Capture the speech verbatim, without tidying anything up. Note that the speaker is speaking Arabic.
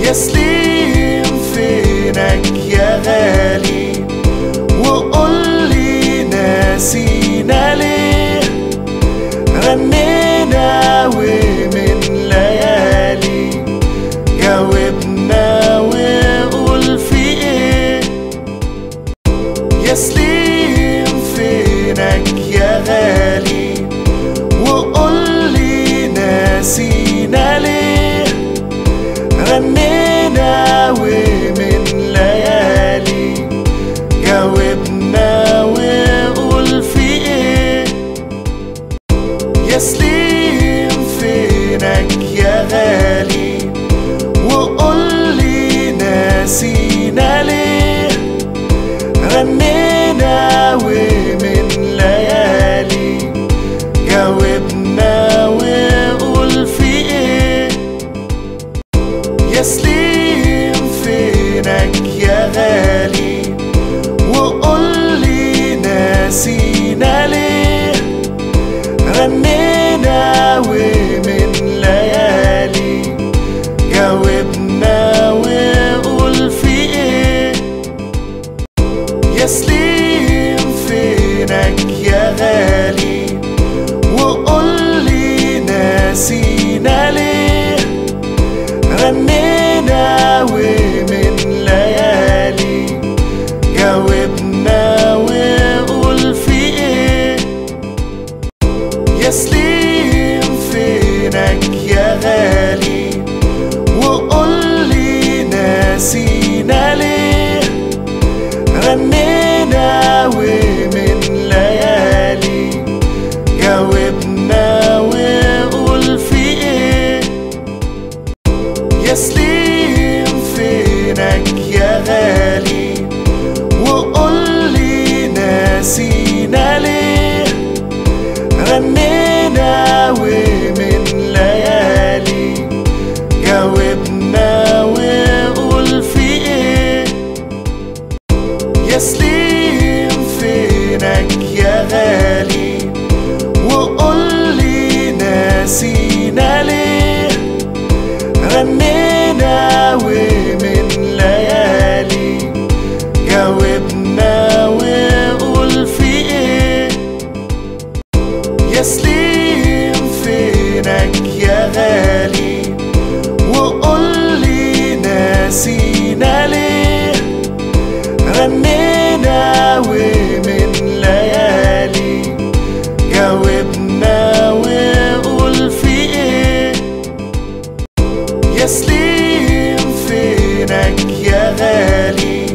يا سليم فينك يا غالي، وقولي ناسينا ليه؟ غنينا ومن ليالي، جاوبنا وقول في ايه؟ يا سليم فينك يا غالي، وقولي ناسينا ليه؟ غنينا ومن ليالي، جاوبنا وقول في ايه؟ يا سليم فينك يا غالي، وقولي ناسينا ليه؟ غنينا ومن ليالي، جاوبنا وقول في ايه؟ يا سليم فينك يا غالي، وقولي ناسينا ليه؟ غنينا ومن ليالي، جاوبنا وقول في ايه؟ يا سليم فينك يا غالي، وقولي ناسينا ليه؟ غنينا ومن ليالي، جاوبنا وقول في ايه؟ يا سليم فينك يا غالي، وقولي ناسينا ليه؟ غنينا ومن ليالي، جاوبنا وقول في ايه؟ يا سليم فينك يا غالي، وقولي ناسينا ليه؟ غنينا ومن ليالي، جاوبنا وقول في ايه؟ يا سليم فينك يا غالي، وقولي ناسينا ليه؟ غنينا ومن ليالي، جاوبنا وقول في ايه؟ يا سليم فينك يا غالي، وقولي ناسينا ليه؟ غنينا ومن ليالي، جاوبنا وقول في ايه؟ يا سليم فينك يا غالي،